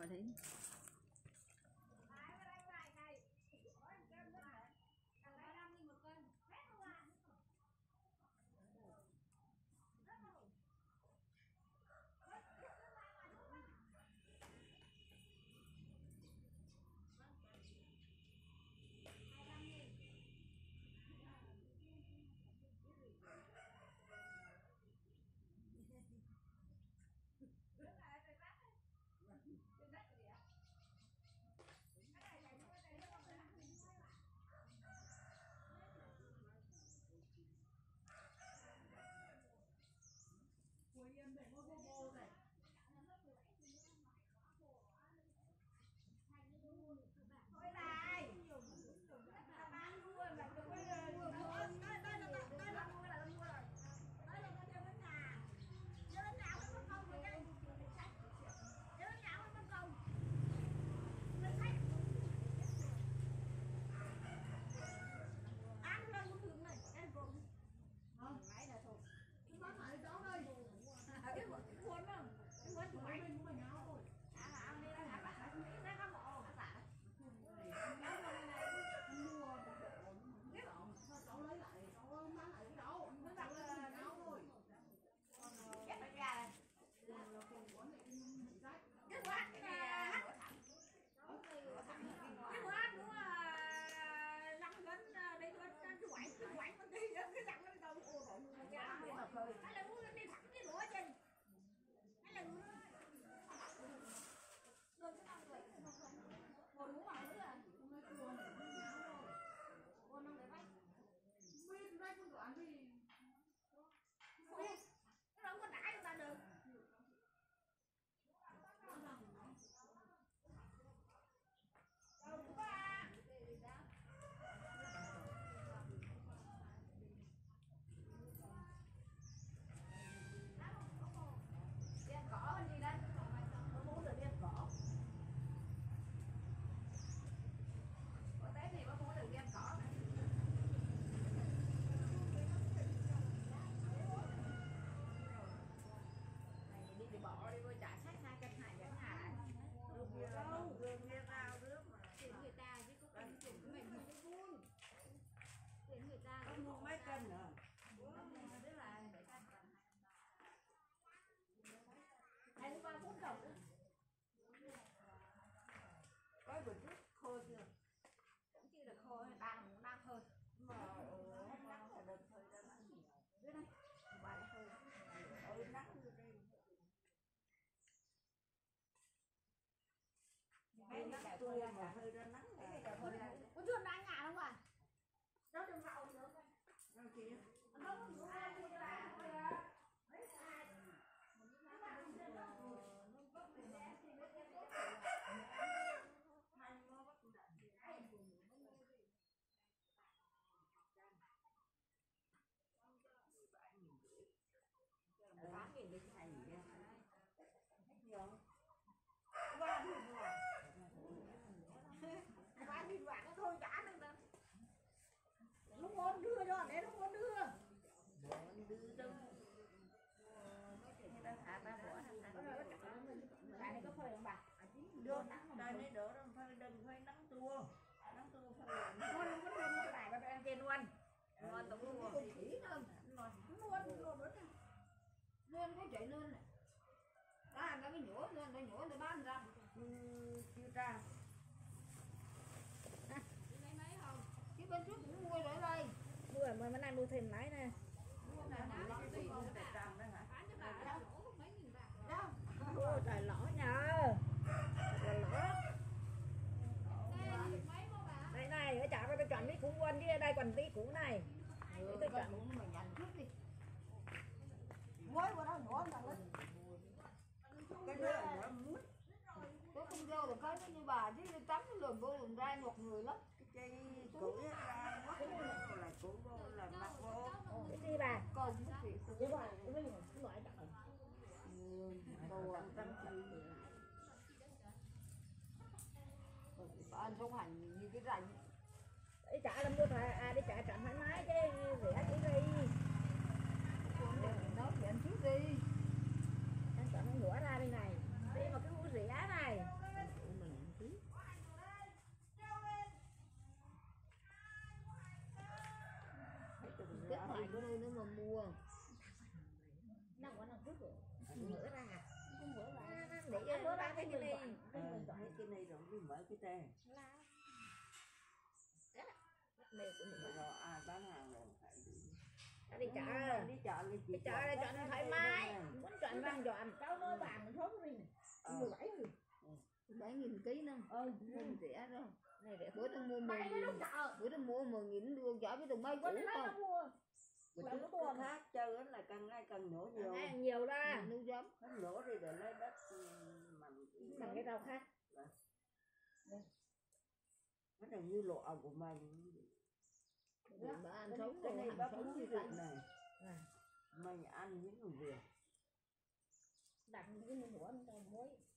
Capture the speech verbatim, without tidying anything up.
thấy. Có bữa trước khô chưa? Cũng chưa được khô, đang đang hơi. Mà hết nắng là đợt thời gian nắng nhiều. Dưới đây, bài hơi. Ừ, nắng như đây. Cái này là tôi mà hơi ra nắng. Cái này hơi ra. Có chưa đang nhà không ạ? Nó đừng vào nữa. Đâu kìa. Nó không có ai đi ra thôi à. Mấy ai. Tám nghìn đi cái này nha. Ba nghìn bạc. Ba nghìn bạc nó thôi trả được đâu. Nó muốn đưa cho để nó muốn đưa. Muốn đưa đâu. Người ta thả ba bỏ thằng ta. Cái này có phơi không bà? Đưa đây này đỡ đừng phơi đừng phơi nắng tua. Nắng tua phơi. Con có luôn cái bài ba bên kia luôn. Ngon tụng luôn. Con chỉ nữa. Ngon. Luôn luôn nữa. Lên có chạy lên này. Đó anh ta mới nhổ lên, ta nhổ ta bán ra. Chưa ra. À. Lấy mấy không? Chứ bên trước cũng mua rồi đây. Mua rồi, bữa nay mua thêm máy nè. Mua này nó lót đi một trăm đó hả? Bán cho bà đâu? Mấy nghìn bạc rồi. Đâu? Ôi trời lỗ nhờ. Trời lỗ. Đây, mấy cô bà? Đây này, ở chợ tôi chọn mấy củ quên chứ đây còn tí củ này. Ừ, tôi chọn củ mình nhận trước đi. Mới qua đó nhỏ thằng lên. Cái đó là nhỏ muối. Tôi không vô được cái như bà chứ tắm cái lùm vô lùm ra một người lắm. Cái củ ra mất là củ vô là mặt vô. Cái gì bà? Còn cái gì? Đúng rồi, cái này cái loại đặt rồi. Đồ ăn tâm ăn không hành như cái rành. Đi chợ làm mua thoại, à đi chợ chọn thoải mái chứ rẻ chỉ đi. Nói chuyện trước đi. Anh chọn con ngũa ra bên này. Đi mà cái hũ rẻ này. mua năm quả năm trước rồi mở ra à không mở ra để cho mở ra cái này Mấy cái này rồi đi mở cái tè. này của mình Rồi ai bán hàng rồi phải đi. đi chợ Đi chợ đi chị. đi chợ là chọn thoải mái muốn chọn vàng chọn Cháu nói bàn mình thốt đi. mười bảy nghìn. bảy nghìn ký nữa Ừ, không rẻ đâu này rẻ bữa tôi mua mười nghìn bữa tôi mua mười nghìn đưa chở với tụi bay cũ không bữa trước có khác chơi là cần ai cần nhổ nhiều. nhiều ra nuôi giống Nó nhổ đi để lấy đất mầm bằng cái rau khác nó là như lộ của mình. bà ăn sống cái này bác sống như như vậy này. Mình ăn những người Việt. đặt những cái mũi muối